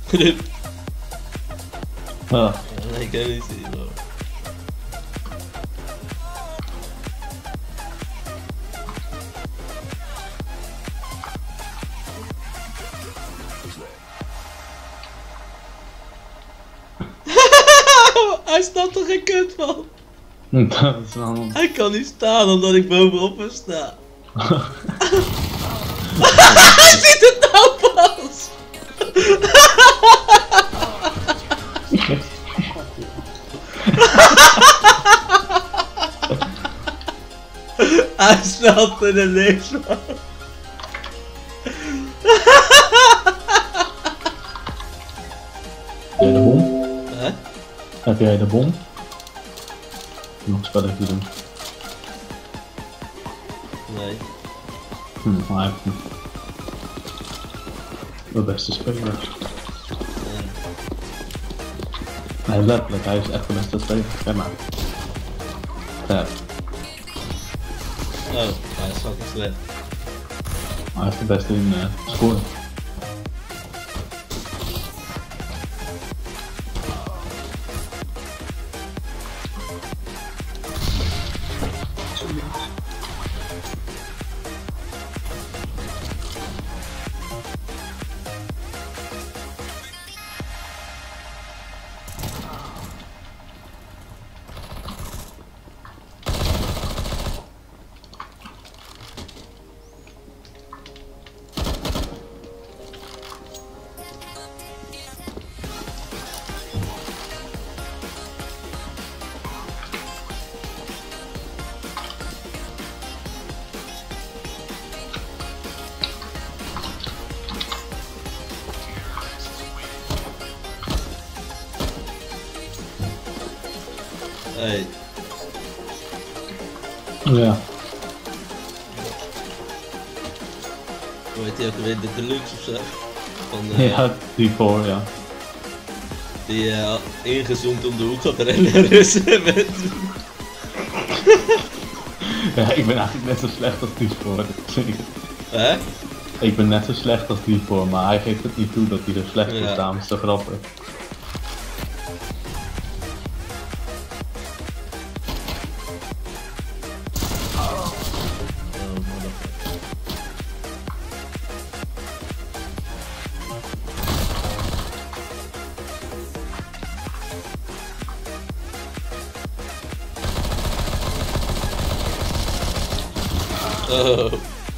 Rip. Ah. Nee, ik kan niet zien hoor. Hij staat er geen kut van. Dat is wel... Hij kan niet staan omdat ik bovenop hem sta. Hij ziet het nou pas! Hij snapt er niks van. Heb jij de bom? Hè? Heb jij de bom? Nog een spelletje doen. Nee. Maar hij heeft niet. De beste speler. Nee, letterlijk, hij is echt de beste speler. Kijk maar. Ja, Oh, hij is fucking slecht. hij heeft de beste in scoren. Hey. Ja. Hoe heet die ook alweer? De Deluxe ofzo? Van, Ja, die voor, ja. Die ingezoomd om de hoek gaat rennen en Russen met... Ja, ik ben eigenlijk net zo slecht als die voor. Hè? Ik ben net zo slecht als die voor, maar hij geeft het niet toe dat hij er slecht is, Ja. daarom is het zo grappig. Oh.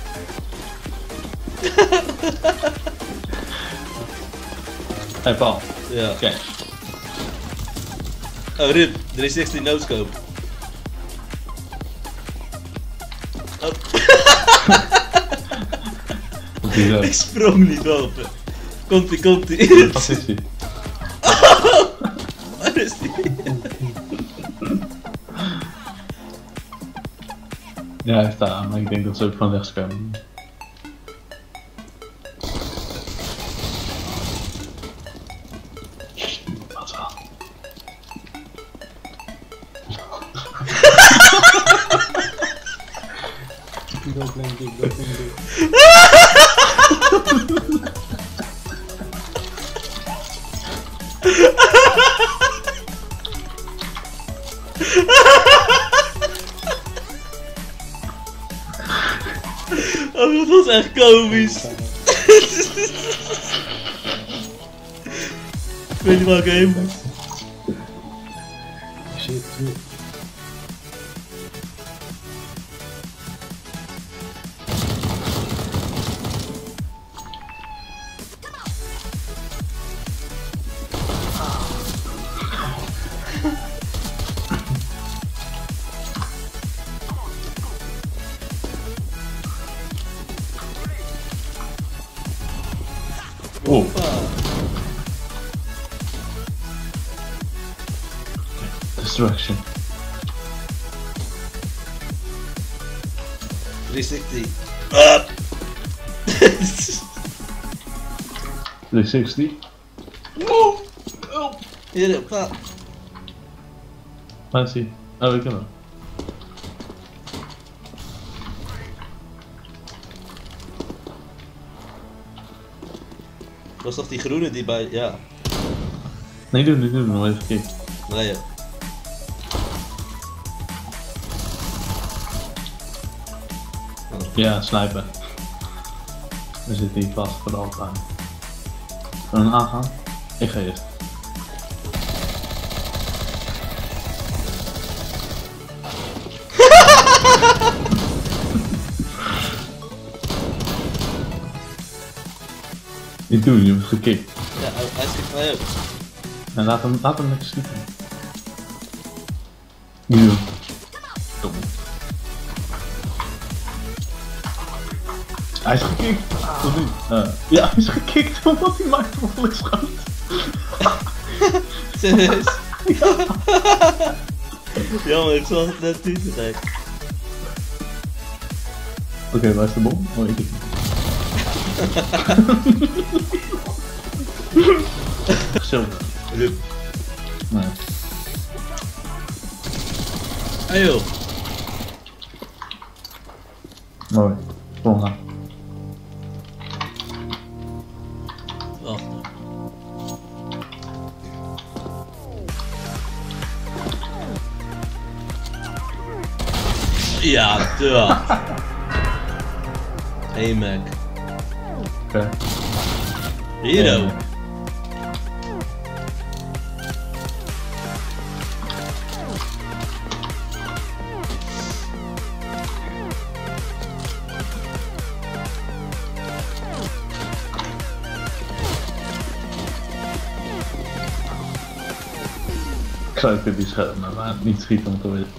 Hey Paul, Ja. kijk. Oh, Rip, 360 no-scope. Oh. Wat is dat? Ik sprong niet op. Komt-ie. Wat is die? Waar is die? Ja, hij staat aan, maar ik denk dat ze ook van rechts komen. Wat wel? Dat denk ik. Oh, dat was echt komisch. Ik weet niet waar ik heen moet. Shit. Oh, destruction. 360. Ah! 360. Hier, pa. Waar is hij? Oh, ik ken hem. Was toch die groene die bij... Ja. Nee, doe, nog even kijken. Nee, ja. Ja, sniper. Dan zit hij vast voor altijd. Zullen we hem aangaan? Ik ga eerst. Ik doe, je hebt gekikt. Ja, hij schiet mij ook. En laat hem lekker schieten. Nu. Dom. Hij is gekikt. Tot nu. Ja, hij is gekikt omdat hij mij vervolgens schoot. Serieus? Jammer, ik zag het net niet te Oké, waar is de bom? Oh, ik niet. Zo. Rup. Nee. Hey joh. Mooi. Volgende. Wacht. Ja, duh. Hey Mac. Oké. Hero. Kruip in die schermen, maar niet schieten om te weten.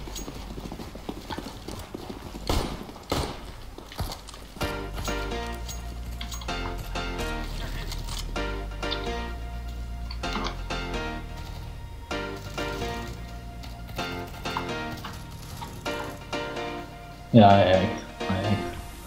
Ja, hij echt. Hij echt.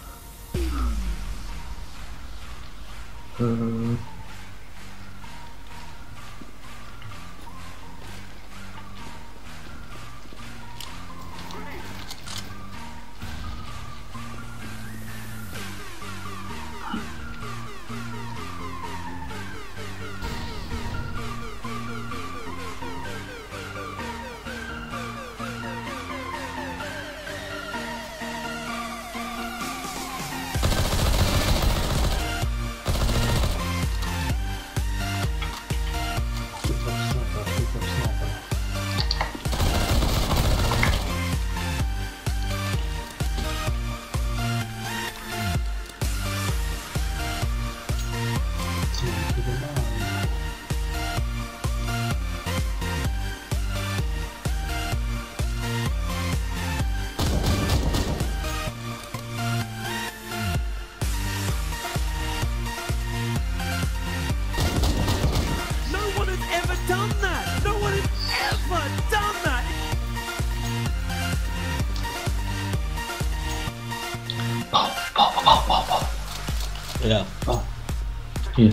Ja. Oh. Hier.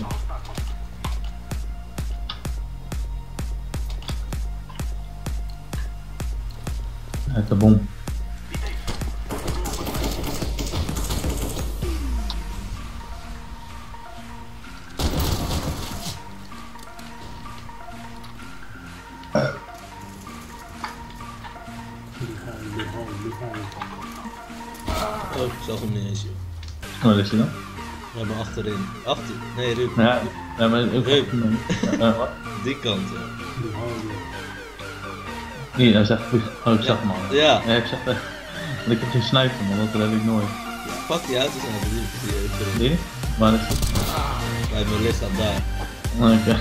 Uit de bom. Oh, ik zag hem niet eens, joh. Waar is hij dan? We hebben achterin. Achter? Nee, Ruud. Ja, ja maar ook Hey. wat? Die kant, ja. Hier, hij zegt, oh ik zag hem al. Ja. Ja, ik zeg, want ik heb geen sniper man, dat red ik nooit. Pak die auto's aan, die Die? Waar is het? bij mijn lichaam daar. Oké.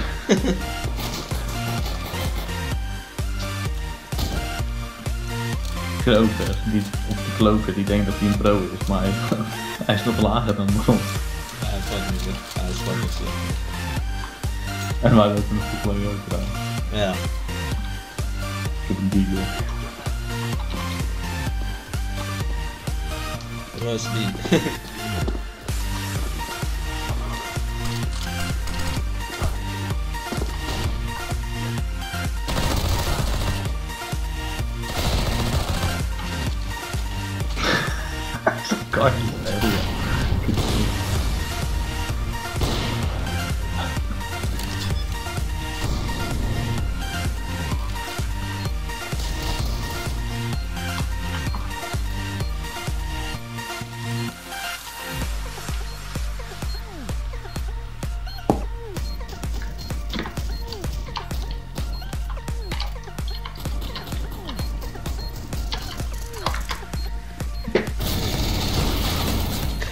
Kroker, die op de kloker, die denkt dat hij een pro is, maar hij is nog lager dan de grond. Ja, hij pakt niet meer. Hij is fucking slecht. En wij lopen nog de kloker trouwens. Ja. Ik heb een dealer. Waar is die? Kan niet, nee,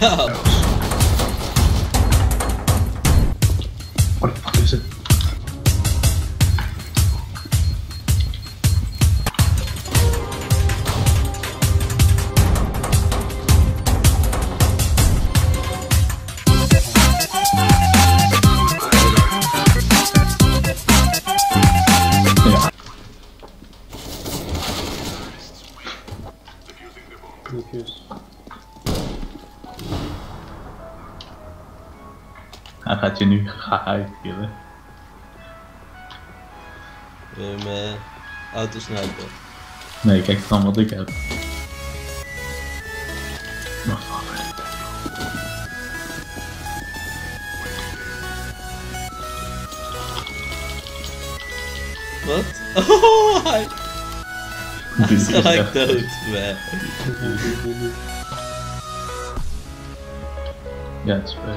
What the fuck is het? Diffuse. Hij gaat je nu uitkillen. Wil je mijn auto snipen? Nee, kijk dan wat ik heb. Wacht even. Wat? Oh, hij Dit is is gelijk echt... dood. Nee. Ja, het is bij.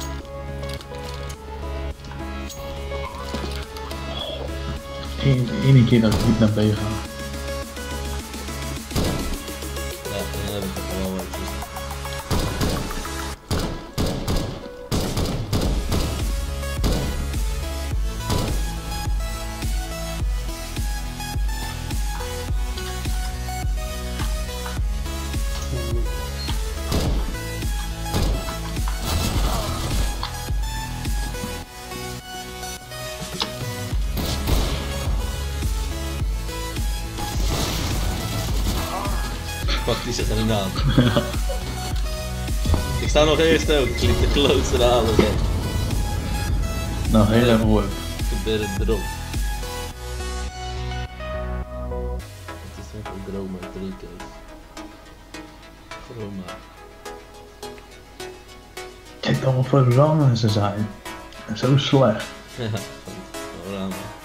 Eén keer dat ik niet naar B ga. Ja, dan heb ik toch wel wat. Pak die zit erin aan. Ik sta nog eerst ook, ik liep de klootste halen. Nou, heel erg mooi. Ik probeer het erop. Het is net een Chroma 3 case. Chroma. Kijk dan wat voor rangen ze zijn. Zo slecht. Ja, Chroma.